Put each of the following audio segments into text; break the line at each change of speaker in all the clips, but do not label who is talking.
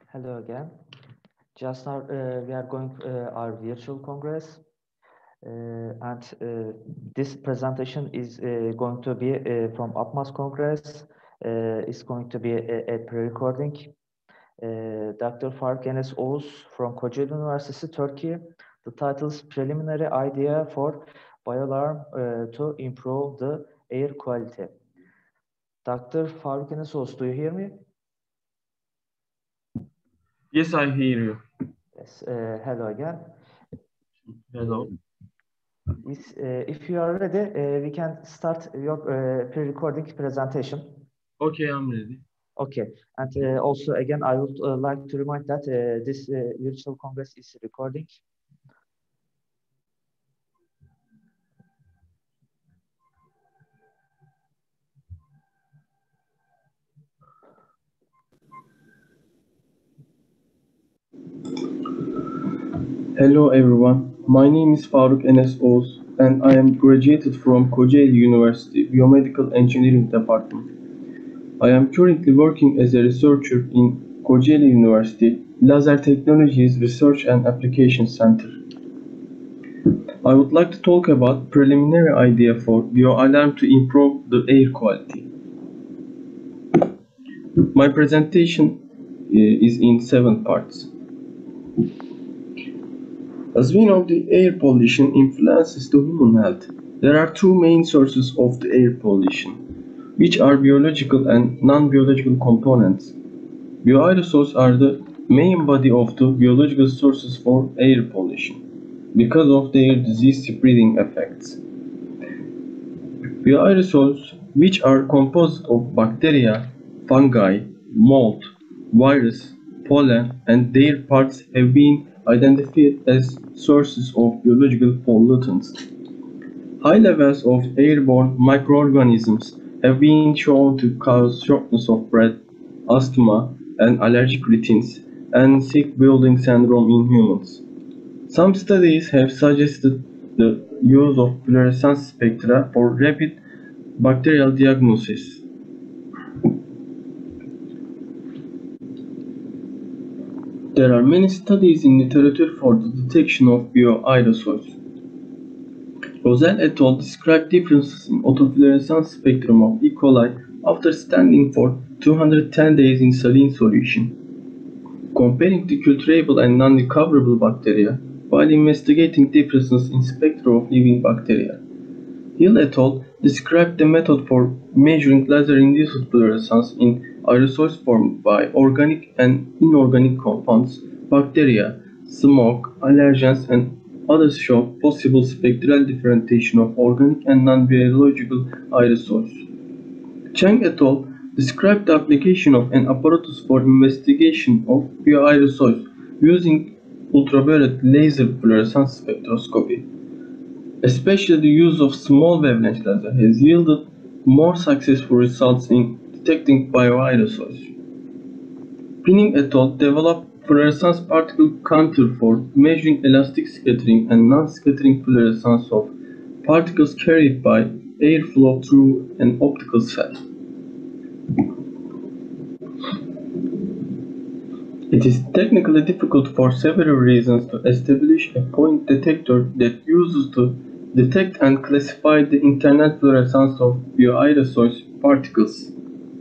Hello again. Just now we are going our virtual congress, and this presentation is going to be from UPMAS Congress. It's going to be a pre-recording. Dr. Faruk Enes Oğuz from Kocaeli Üniversitesi, Turkey. The title is Preliminary Idea for Bioalarm to Improve the Air Quality. Dr. Faruk Enes Oğuz, do you hear me?
Yes, I hear you.
Yes. Hello again.
Hello.
If you are ready, we can start your pre-recording presentation.
Okay, I'm ready.
Okay, and also again, I would like to remind that this virtual congress is recording.
Hello everyone, my name is Faruk Enes Oğuz and I am graduated from Kocaeli University Biomedical Engineering Department. I am currently working as a researcher in Kocaeli University Laser Technologies Research and Application Center. I would like to talk about preliminary idea for bioalarm to improve the air quality. My presentation is in 7 parts. As we know, the air pollution influences the human health. There are two main sources of the air pollution, which are biological and non-biological components. Bioaerosols are the main body of the biological sources for air pollution because of their disease-spreading effects. Bioaerosols, which are composed of bacteria, fungi, mold, virus, pollen, and their parts have been identified as sources of biological pollutants. High levels of airborne microorganisms have been shown to cause shortness of breath, asthma, and allergic rhinitis, and sick building syndrome in humans. Some studies have suggested the use of fluorescence spectra for rapid bacterial diagnosis. There are many studies in literature for the detection of bioaerosols. Rosell et al. Described differences in autofluorescence spectrum of E. coli after standing for 210 days in saline solution, comparing the culturable and non-recoverable bacteria while investigating differences in spectra of living bacteria. Hill et al. Described the method for measuring laser-induced fluorescence in aerosols formed by organic and inorganic compounds, bacteria, smoke, allergens, and others show possible spectral differentiation of organic and non-biological aerosols. Chang et al. Described the application of an apparatus for investigation of bioaerosols using ultraviolet laser fluorescence spectroscopy. Especially the use of small wavelength laser has yielded more successful results in detecting bioaerosols. Pinning et al. Developed fluorescence particle counter for measuring elastic scattering and non-scattering fluorescence of particles carried by airflow through an optical cell. It is technically difficult for several reasons to establish a point detector that uses to detect and classify the internal fluorescence of bioaerosols particles.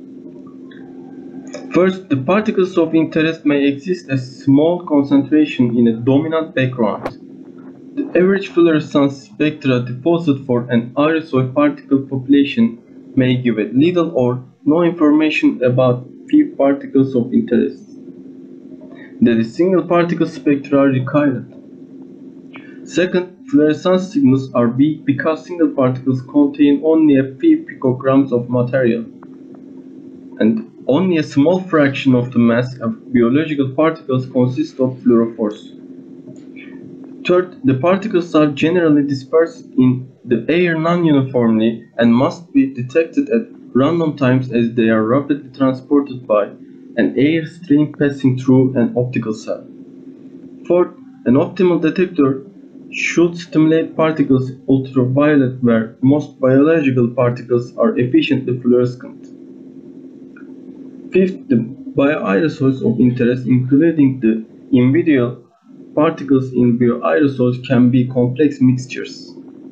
First, the particles of interest may exist as small concentration in a dominant background. The average fluorescence spectra deposited for an aerosol particle population may give little or no information about few particles of interest. That is, single particle spectra are required. Second, fluorescence signals are weak because single particles contain only a few picograms of material, and only a small fraction of the mass of biological particles consists of fluorophores. Third, the particles are generally dispersed in the air non-uniformly and must be detected at random times as they are rapidly transported by an air stream passing through an optical cell. Fourth, an optimal detector should stimulate particles ultraviolet where most biological particles are efficiently fluorescent. Fifth, the Bioaerosols of interest, including the individual particles in bioaerosols, can be complex mixtures.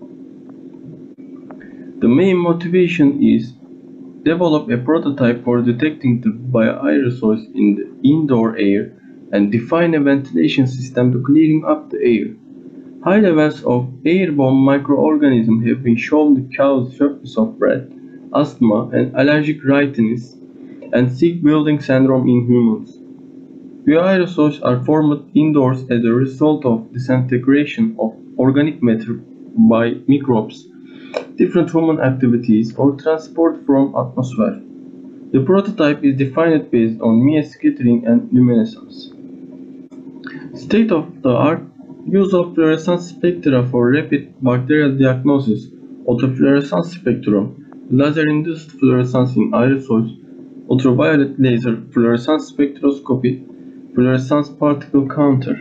The main motivation is develop a prototype for detecting the bioaerosols in the indoor air and define a ventilation system to clearing up the air. High levels of airborne microorganisms have been shown to cause shortness of breath, asthma, and allergic rhinitis, and sick building syndrome in humans. Bioaerosols are formed indoors as a result of disintegration of organic matter by microbes, different human activities, or transport from atmosphere. The prototype is defined based on Mie scattering and luminescence. State-of-the-art use of fluorescence spectra for rapid bacterial diagnosis, autofluorescence spectrum, laser-induced fluorescence in aerosols, ultraviolet laser fluorescence spectroscopy, fluorescence particle counter.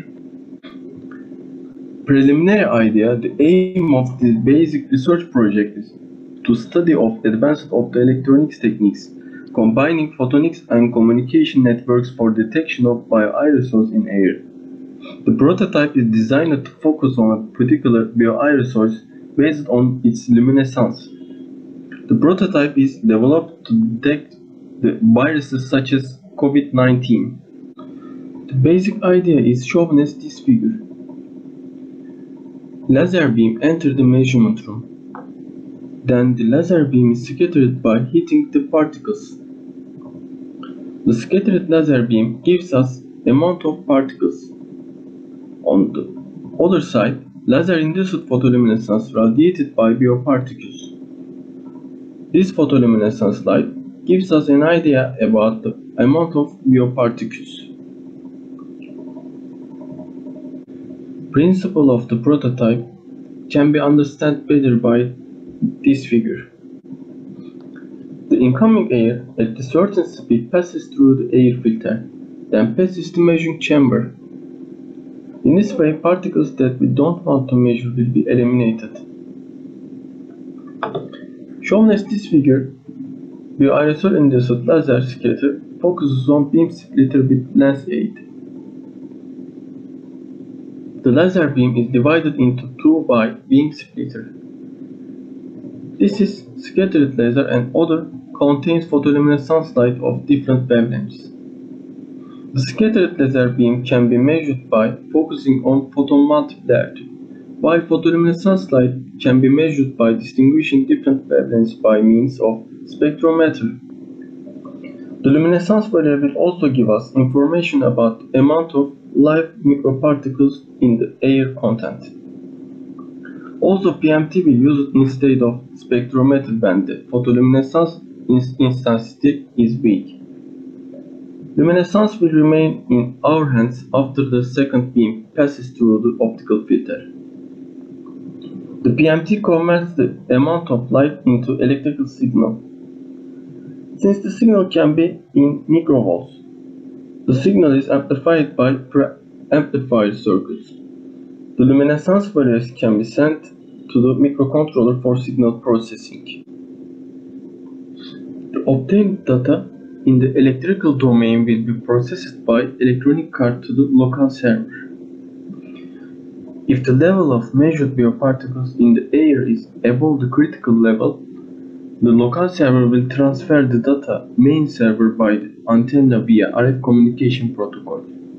Preliminary idea: the aim of this basic research project is to study of advanced optoelectronics techniques, combining photonics and communication networks for detection of bioaerosols in air. The prototype is designed to focus on a particular bioaerosol based on its luminescence. The prototype is developed to detect the viruses such as COVID-19. The basic idea is shown as this figure. Laser beam enters the measurement room. Then the laser beam is scattered by hitting the particles. The scattered laser beam gives us amount of particles. On the other side, laser-induced photoluminescence radiated by bioparticles. This photoluminescence light gives us an idea about the amount of bioparticles. Principle of the prototype can be understood better by this figure. The incoming air at a certain speed passes through the air filter, then passes the measuring chamber. In this way, particles that we don't want to measure will be eliminated. Shown as this figure, bioaerosol-induced laser scatter focuses on beam splitter with lens aid. The laser beam is divided into two by beam splitter. This is scattered laser and other contains photoluminescence light of different wavelengths. The scattered laser beam can be measured by focusing on photon multiplier, while photoluminescence light can be measured by distinguishing different wavelengths by means of spectrometer. The luminescence value will also give us information about the amount of live microparticles in the air content. Also, PMT will use it instead of spectrometer when the photoluminescence intensity is weak. Luminescence will remain in our hands after the second beam passes through the optical filter. The PMT converts the amount of light into electrical signal. Since the signal can be in microvolts, the signal is amplified by amplifier circuits. The luminescence values can be sent to the microcontroller for signal processing. The obtained data in the electrical domain will be processed by electronic card to the local server. If the level of measured bioparticles in the air is above the critical level, the local server will transfer the data main server by the antenna via RF communication protocol.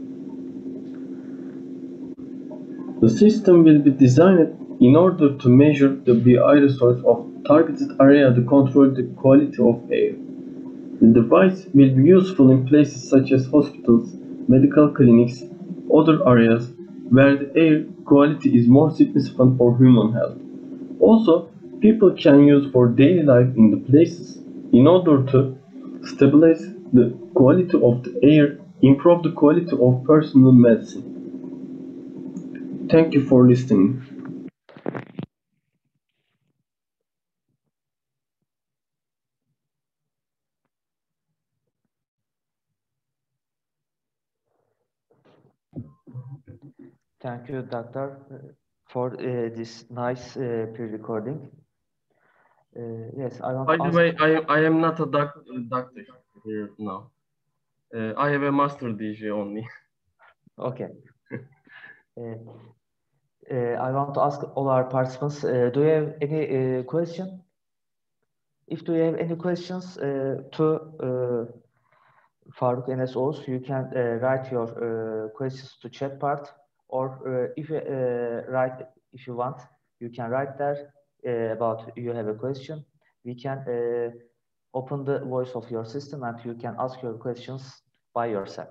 The system will be designed in order to measure the bioaerosols of targeted area to control the quality of air. The device will be useful in places such as hospitals, medical clinics, other areas where the air quality is more significant for human health. Also, people can use for daily life in the places in order to stabilize the quality of the air, improve the quality of personal medicine. Thank you for listening.
Thank you, Doctor, for this nice pre-recording. Yes, I want
By
to
the
ask.
way, I am not a doctor here now. I have a master DJ only.
Okay. I want to ask all our participants, do you have any question? If you have any questions to Faruk Enes Oğuz, you can write your questions to chat part, or if you want, you can write there about you have a question. We can open the voice of your system and you can ask your questions by yourself.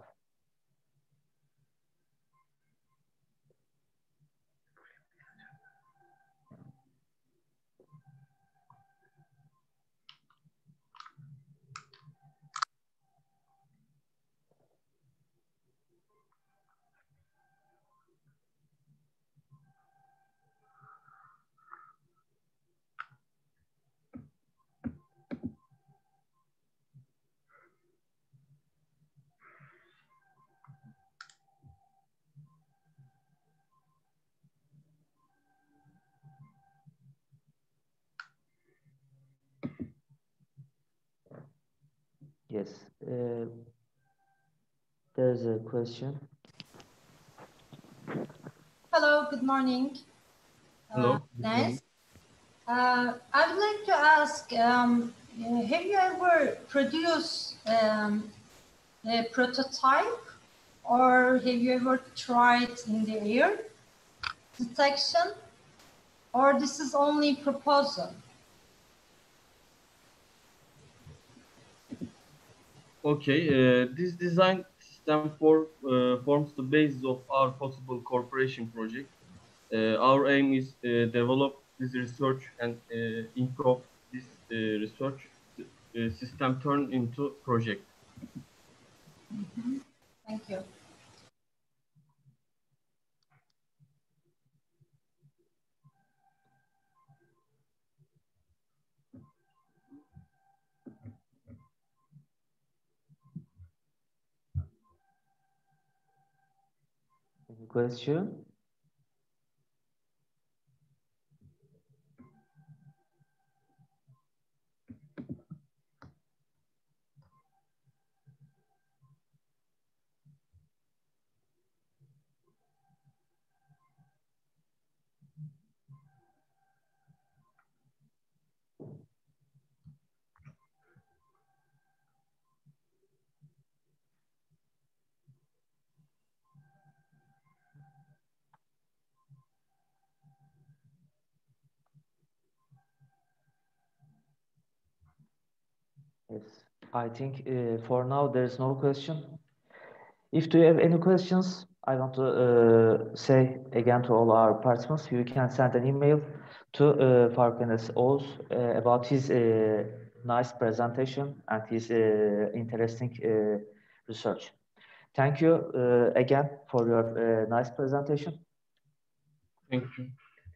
Yes, there's a question.
Hello, good morning.
Hello.
Nice. I would like to ask, have you ever produced a prototype, or have you ever tried in the air detection, or this is only proposal?
Okay, this design system forms the basis of our possible cooperation project. Our aim is develop this research and improve this research system turn into project.
Mm-hmm. Thank you.
Any question? Yes, I think for now there is no question. If you have any questions, I want to say again to all our participants, you can send an email to Faruk Enes Oğuz about his nice presentation and his interesting research. Thank you again for your nice presentation.
Thank you.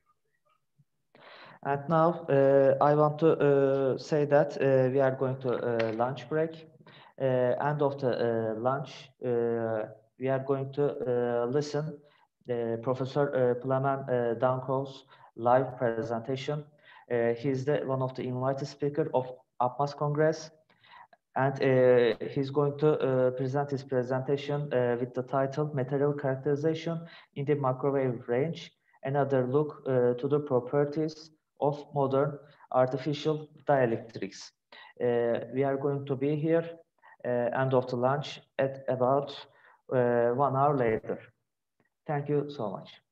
And now I want to say that we are going to lunch break. End of the lunch, we are going to listen Professor Plamen Dankov's live presentation. He's one of the invited speakers of APMAS Congress, and he's going to present his presentation with the title Material Characterization in the Microwave Range, another look to the properties of modern artificial dielectrics. We are going to be here end of the lunch at about 1 hour later. Thank you so much.